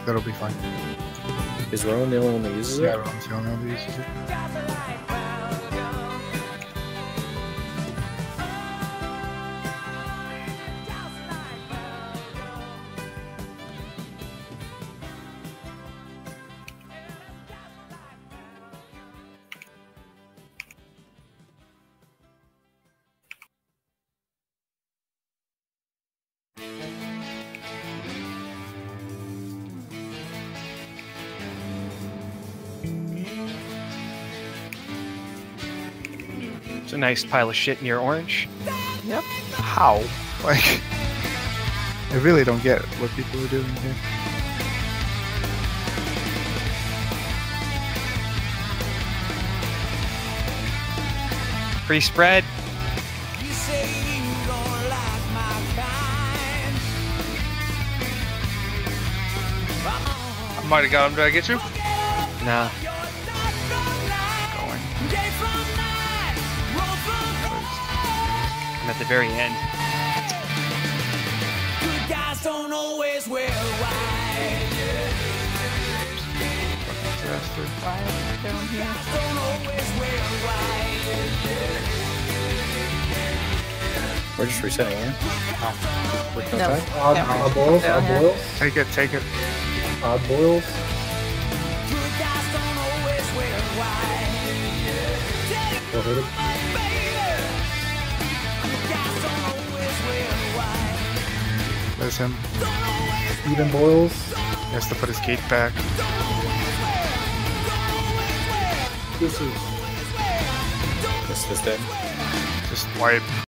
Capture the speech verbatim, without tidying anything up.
That'll be fine. Is Rowan the only one that uses it? Yeah, Rowan's the only one that uses it. It's a nice pile of shit near orange. Yep. How? Like, I really don't get what people are doing here. Free spread. You say you don't like my kind. I might have got him. Did I get you? Nah. Going. I'm at the very end. Good guys don't always wear white. Disaster. Down here. Don't always wear white. We're just resetting, yeah? With no No. time? Odd, Yeah. odd boils, Down odd here. boils, Take it, take it. odd boils. Good guys don't always wear white. Go hit him. Good guys don't always wear white. There's him. Even boils. He has to put his gate back. This is This is dead. Just wipe.